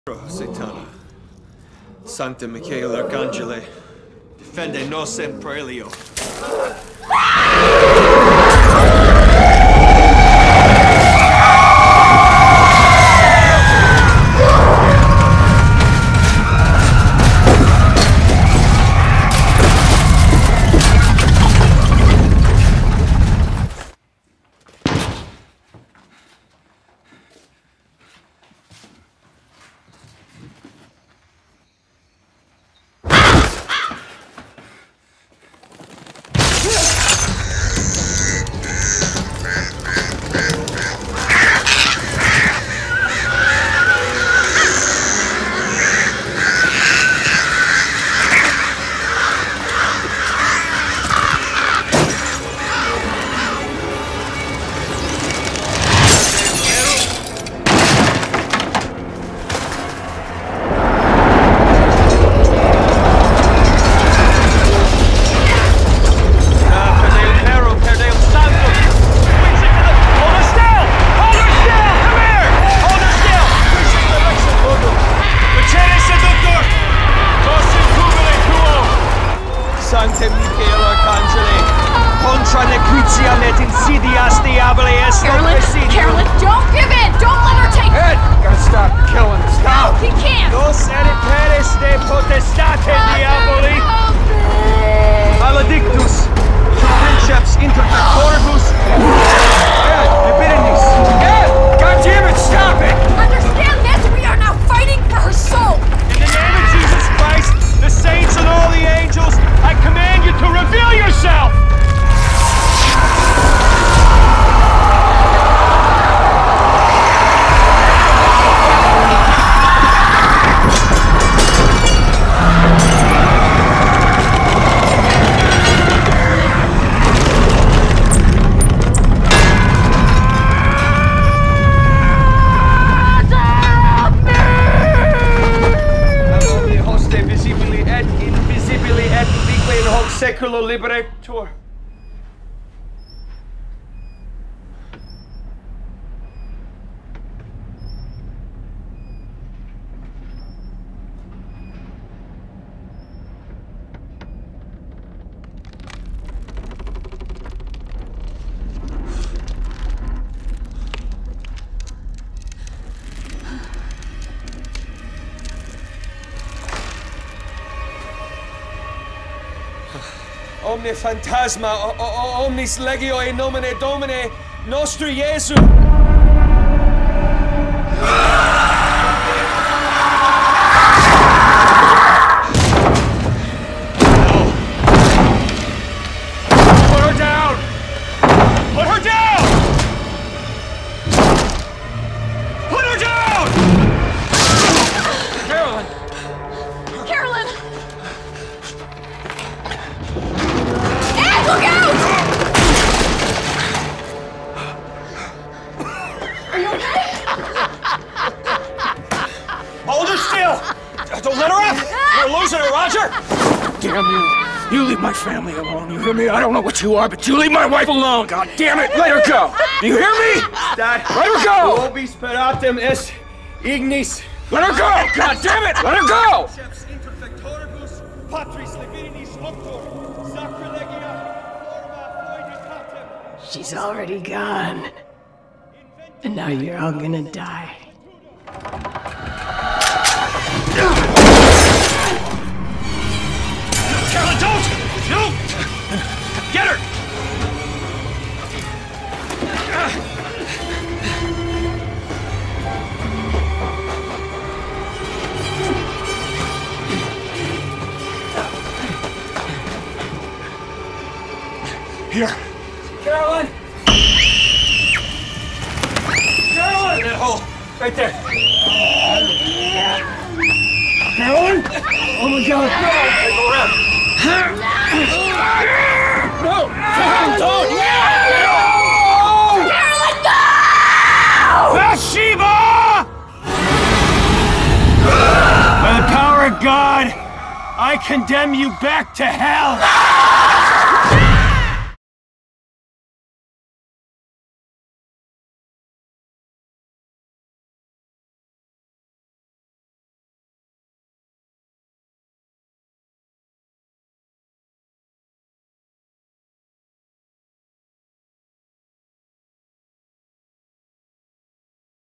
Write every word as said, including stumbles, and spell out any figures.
Satana, Sancta Michael Arcangele, defende nos in prelio. Carolyn, Carolyn, don't give in! Don't let her take Ed! Gotta stop killing him. Stop! He can't! Dos eriteres de potestate diaboli! Maledictus! Princeps inter corvus! Ed, Libidinus! Ed! God damn it, stop it! Understand this? We are now fighting for her soul! In the name of Jesus Christ, the saints and all the angels, I command you to reveal yourself! Seculo liberator. Omne phantasma, o o omnis legio in nomine Domine, nostri Jesu. Put her down! Put her down! Put her down! Carolyn! Carolyn! Look out! Are you okay? Hold her still! Don't let her up! We're losing her, Roger! Damn you! You leave my family alone, you hear me? I don't know what you are, but you leave my wife alone! God damn it! Let her go! You hear me? Dad, let her go! Vobis peratum est ignis! Let her go! God damn it! Let her go! She's already gone. And now you're all gonna die. Carolyn, don't! No! Get her! Here. Carolyn! Carolyn! In that hole! Right there! Carolyn! Oh my God! No! Hey, go around! No! Carolyn, don't! No! Carolyn, no! Bathsheba! By the power of God, I condemn you back to hell!